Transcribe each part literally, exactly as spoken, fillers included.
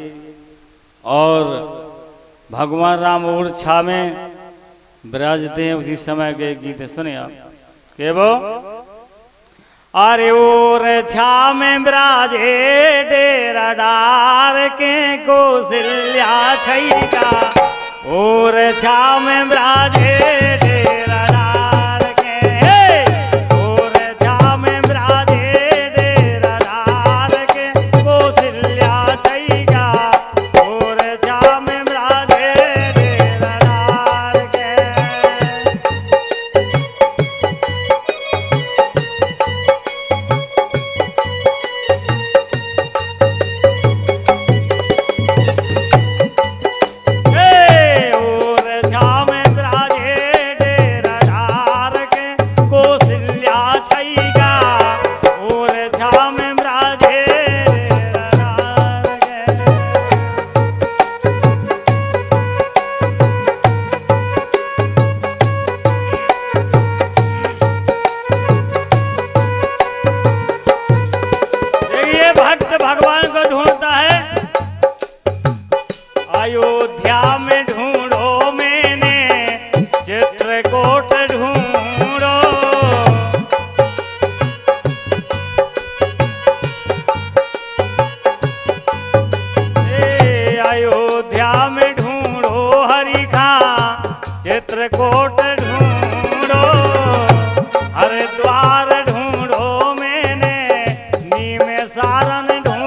और भगवान राम ऊर्छा में विराजते हैं उसी समय के गीत सुने आप के वो अरे ओर छा में विराजे डेरा डार के कौशल्या छैका ओर छा में विराजे डेरा डार के ओर छा में विराजे डेरा डार के कौशल्या छैका ओर छा में विराजे डेरा डार के भगवान को ढूंढता है अयोध्या में ढूंढो मैंने चित्रकूट ढूंढो ए अयोध्या में ढूंढो हरिखा चित्रकूट ढूंढो हरिद्वार ढूंढो मैंने नीम सारन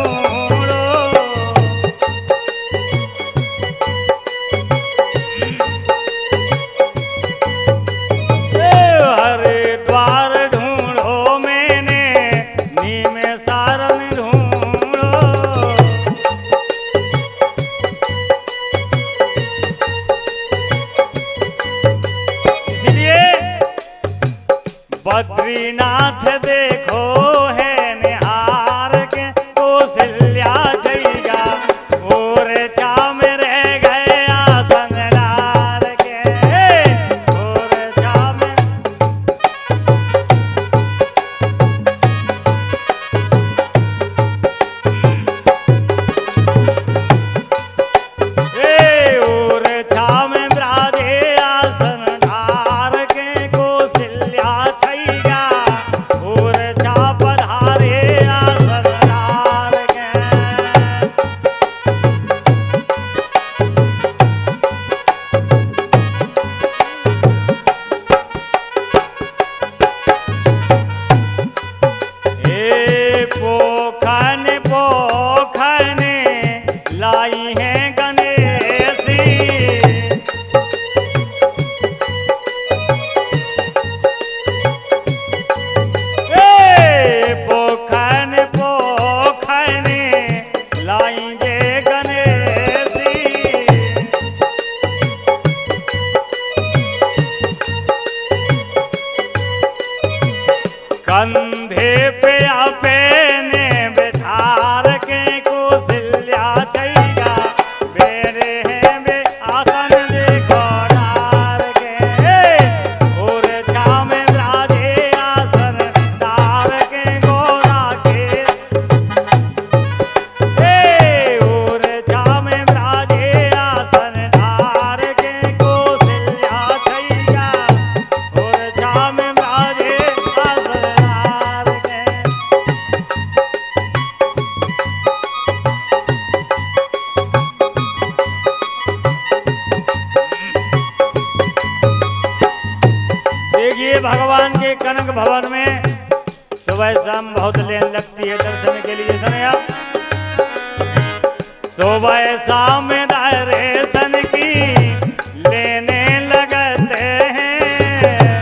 बद्रीनाथ देखो है निहार के कौशल्या छैका और छा में रह गए आसन डार के और छा में ए और छा में विराजे आसन डार के कौशल्या लाई है गणेशी ए पोखन पोखन लाई जे गणेशी कंधे पे अपने बिठार के कौशल्या छैका मेरे हैं बे आसन देखो डार के और छा में विराजे आसन डार के गोरा के ए और छा में विराजे आसन डार के कौशल्या छैका और छा में विराजे आसन डार के देखिए भगवान के कनक भवन में सुबह शाम बहुत लेन लगती है दर्शन के लिए सुने आप सुबह शाम दर्शन की लेने लगते हैं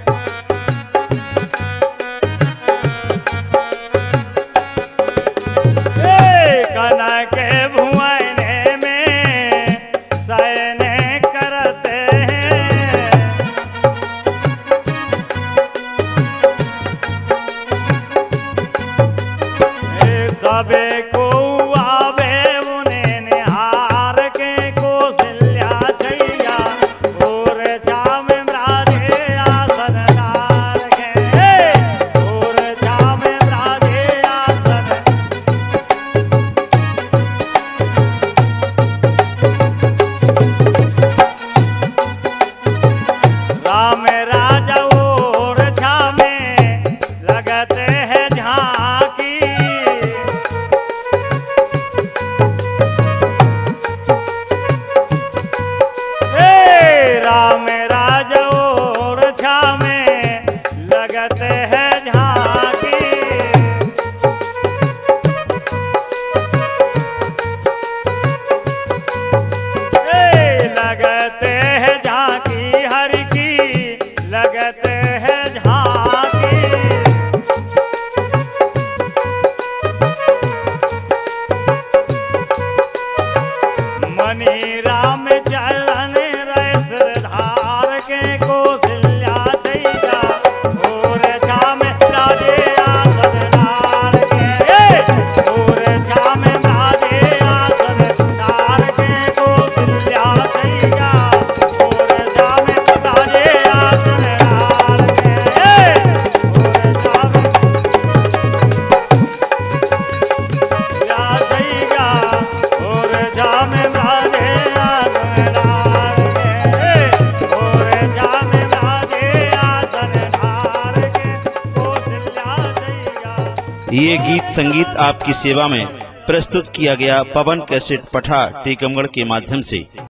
ए कनक भुवन में शयन करते हैं सबे को आवे उन्हें निहार ये गीत संगीत आपकी सेवा में प्रस्तुत किया गया पवन कैसेट पठा टीकमगढ़ के माध्यम से।